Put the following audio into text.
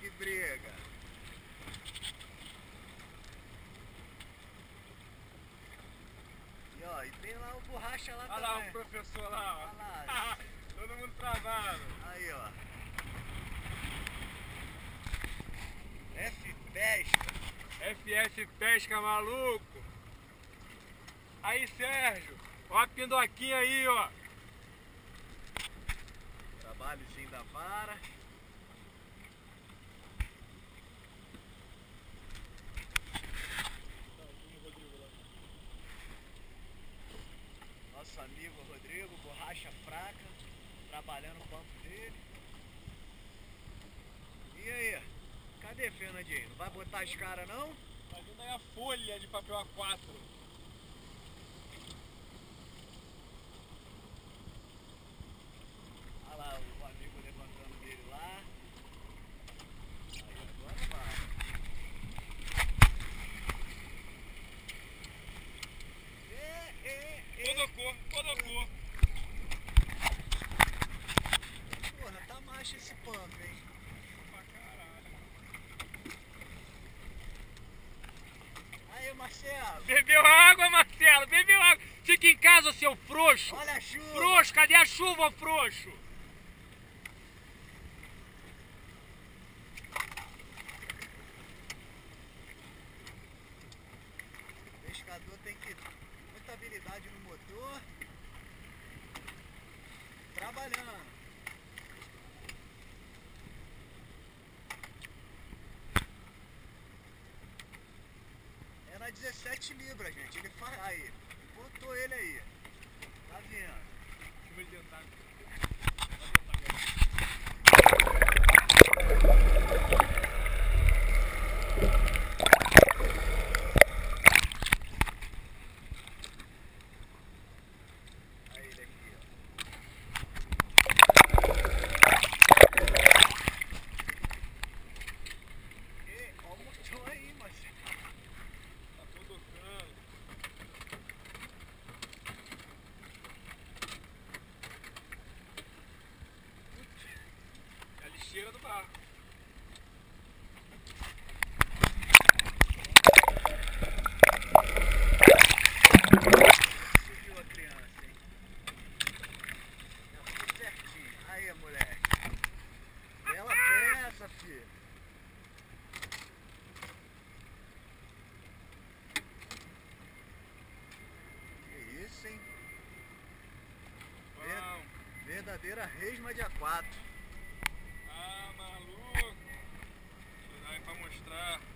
que briga. E ó, e tem lá o borracha lá também. Olha lá o professor lá, ó. Olha lá. Todo mundo travado. Aí, ó. F-Pesca. FS Pesca, maluco. Aí, Sérgio. Ó a pindoquinha aí, ó. Trabalhozinho da vara. Nosso amigo Rodrigo, borracha fraca, trabalhando o pampo dele. E aí? Cadê, Fernandinho? Não vai botar as caras não? Tá vindo aí a folha de papel A4. Olha lá o amigo levantando dele lá. Aí agora vai. Colocou. Porra, tá macho esse pampo, hein? Pra caralho. Aí, Marcelo. Bebeu água, Marcelo, bebeu água. Fica em casa, seu frouxo. Olha a chuva. Frouxo, cadê a chuva, frouxo? O pescador tem que ter muita habilidade no motor. Trabalhando. É na 17 libras, gente. Ele faz aí. Botou ele aí. Tá vendo? Deixa eu adiantar. Aí ele aqui, ó. E, ó o motor aí, Marcelo. Tá podocando. É a lixeira do barco. Você viu a criança, hein? Tá tudo certinho. Aí, moleque. Bela peça, filho. Que isso, hein? Bom. Verdadeira resma de A4. Ah, maluco. Vou dar aí pra mostrar.